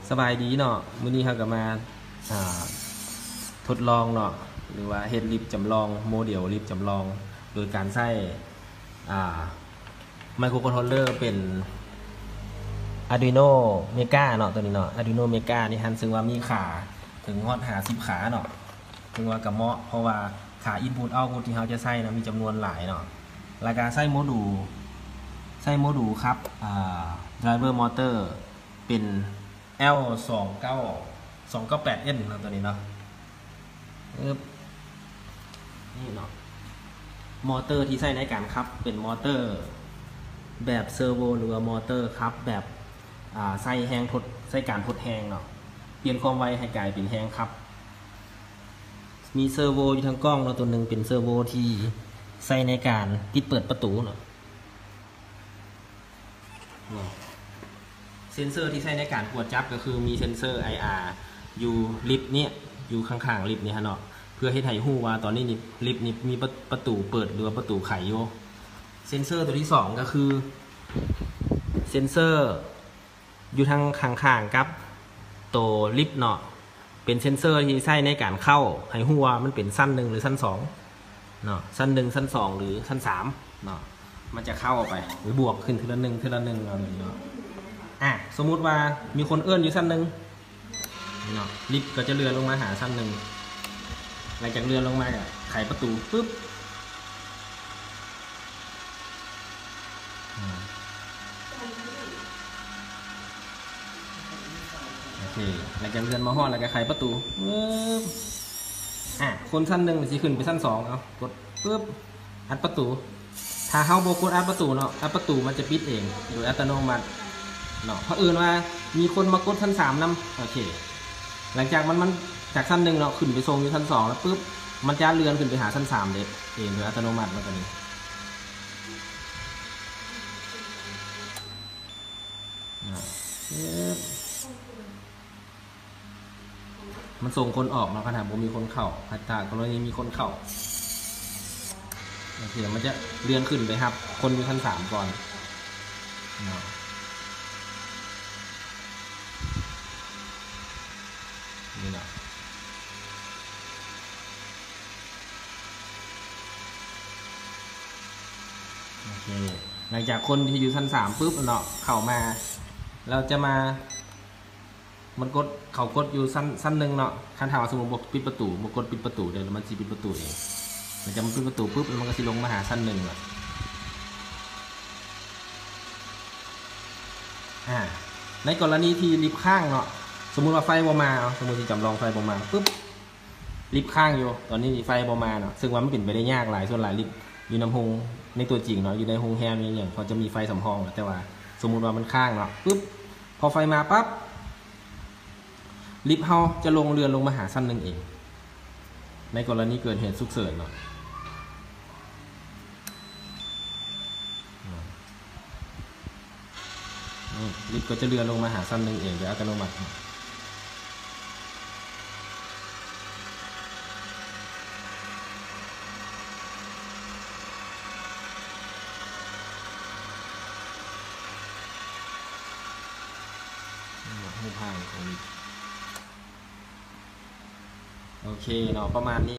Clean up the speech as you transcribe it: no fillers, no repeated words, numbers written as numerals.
สบายดีเนาะมื้อนี้เราก็มาทดลองเนาะหรือว่าเฮ็ดลิฟต์จำลองโมเดลลิฟต์จำลองโดยการใช้ไมโครคอนโทรลเลอร์เป็น Arduino Mega เนาะตัวนี้เนาะ Arduino Mega นี่ฮันซึ่งว่ามีขาถึงฮอด50ขาเนาะซึ่งว่ากับเหมาะเพราะว่าขา Input Output ที่เราจะใช้นะมีจำนวนหลายเนาะแล้วก็ใช้โมดูลครับDriver Motor เป็น L298N เนาะตัวนี้เนาะนี่เนาะมอเตอร์ที่ใช้ในการขับเป็นมอเตอร์แบบเซอร์โวหรือว่ามอเตอร์ครับแบบใส่แฮงทดใส่การทดแฮงเนาะเปลี่ยนความไวให้กลายเป็นแฮงครับมีเซอร์โวอยู่ทางกล้องเนาะตัวหนึ่งเป็นเซอร์โวที่ใส่ในการปิดเปิดประตูเนาะเซนเซอร์ที่ใช้ในการตรวจจับก็คือมีเซนเซอร์ IR อยู่ลิฟต์เนี่ยอยู่ข้างๆลิฟต์นี่ฮะเนาะเพื่อให้ถ่ายหู้ว่าตอนนี้ลิฟต์นี่มีประตูเปิดหรือว่าประตูไขอยู่เซนเซอร์ตัวที่2ก็คือเซนเซอร์อยู่ทางข้างๆกับตัวลิฟต์เนาะเป็นเซนเซอร์ที่ใช้ในการเข้าให้หู้ว่ามันเป็นสั้น1หรือสั้น2เนาะสั้น1สั้น2หรือสั้น3เนาะมันจะเข้าไปหรือบวกขึ้นทีละ1อะไรอย่างเงี้ยสมมุติว่ามีคนเอื้อนอยู่สั้นหนึ่งเนาะลิฟต์ก็จะเลื่อนลงมาหาสั้นหนึ่งหลังจากเลื่อนลงมาไขประตูปุ๊บโอเคหลังจากเลื่อนมาห้องแล้วก็ไขประตูปุ๊บคนสั้นหนึ่งจะขึ้นไปสั้น2เอากดปุ๊บอัดประตูถ้าเฮาโบกดอัดประตูเนาะอัดประตูมันจะปิดเองโดยอัตโนมัติเนาะเพราะอื่นว่ามีคนมากดชั้น3นำโอเคหลังจากมันจากชั้น1เนาะขึ้นไปทรงอยู่ชั้น2แล้วปุ๊บมันจะเลื่อนขึ้นไปหาชั้น3เด็ดเองโดยอัตโนมัติมันก็นี้มันส่งคนออกเนาะขนาดผมมีคนเข้าขนาดกรณีมีคนเข้าโอเคมันจะเลื่อนขึ้นไปครับคนอยู่ชั้น3ก่อนเนาะนี่เนาะโอเคหลังจากคนที่อยู่ชั้น3ปุ๊บเนาะเข้ามาเราจะมามันเขากดอยู่สั้นหนึ่งเนาะคันถามว่าสมมติบอกปิดประตูมันกดปิดประตูเดี๋ยวมันจะปิดประตูเองหลังจากมันปิดประตูปุ๊บมันก็จะลงมาหาสั้นหนึ่งละในกรณีที่ลิฟต์ข้างเนาะสมมุติว่าไฟบอมาสมมติที่จำลองไฟบอมาปุ๊บลิฟต์ข้างอยู่ตอนนี้ไฟบอมาเนาะซึ่งว่ามันเป็นไปได้ยากหลายส่วนหลายลิฟต์อยู่น้ำหงในตัวจริงเนาะอยู่ในหงแฮมอย่างพอจะมีไฟสำรองแต่ว่าสมมุติว่ามันข้างเนาะปุ๊บพอไฟมาปั๊บลิฟต์เฮาจะลงเรือนลงมาหาสั้นหนึ่งเองในกรณีเกิดเหตุฉุกเฉินเนาะลิฟต์ก็จะเรือนลงมาหาสั้นหนึ่งเองโดยอัตโนมัติหูพายของลิฟต์โอเคเนาะประมาณนี้